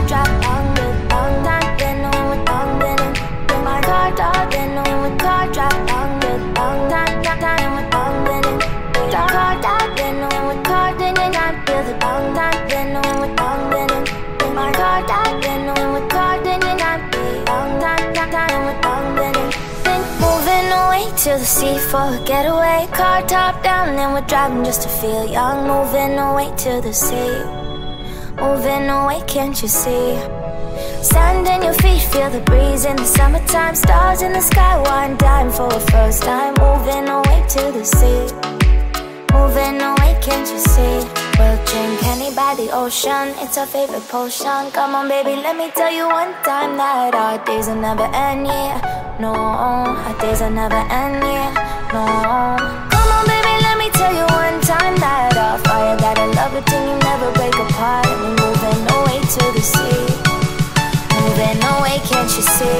drop long with long time. Been on with long been in my car top. Been on with car drop long with long time. Time with long been in car top. Been on with car then and I feel the long time. Been on with long been in my car top. Been on with car then and I feel long time. Time with long been in. Been moving away to the sea for a getaway. Car top down and we're driving just to feel young. Moving away to the sea. Moving away, can't you see? Sand in your feet, feel the breeze in the summertime. Stars in the sky, one dime for a first time. Moving away to the sea. Moving away, can't you see? We'll drink honey by the ocean, it's our favorite potion. Come on baby, let me tell you one time that our days will never end, yeah. No, our days will never end, yeah. No. Come on baby, let me tell you one time that our fire got a love routine, you never break apart. And we're moving away to the sea. Moving away, can't you see?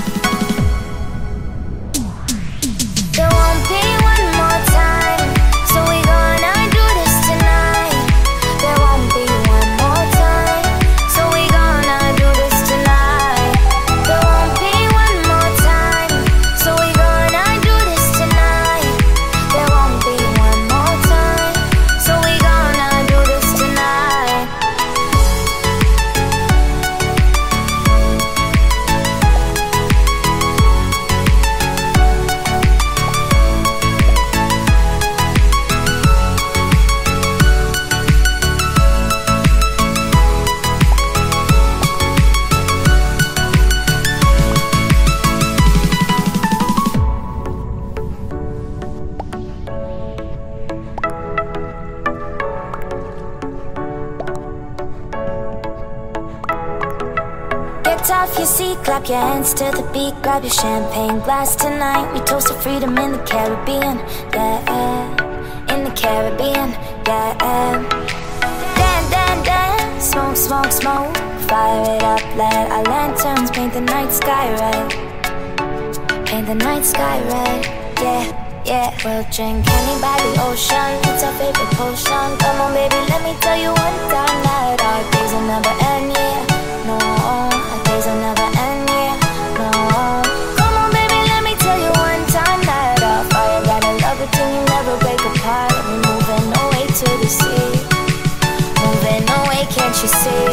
There won't be one more time, so we gonna do this tonight. There won't be one more time, so we gonna do this tonight. There won't be one more time, so we gonna do this tonight. There won't be one more time, so we gonna do this tonight. Get off your seat, clap your hands to the beat. Grab your champagne glass tonight. We toast to freedom in the Caribbean, yeah. In the Caribbean, yeah. Dan, dan, dan, smoke, smoke, smoke. Fire it up, let our lanterns paint the night sky red. Paint the night sky red, yeah, yeah. We'll drink honey by the ocean, it's our favorite potion. Come on baby, let me tell you one time that our days will never end, yeah. No, our days will never end, yeah. No. Come on baby, let me tell you one time that our fire got a love routine, you never break apart. And we're moving away to the sea. Moving away, can't you see?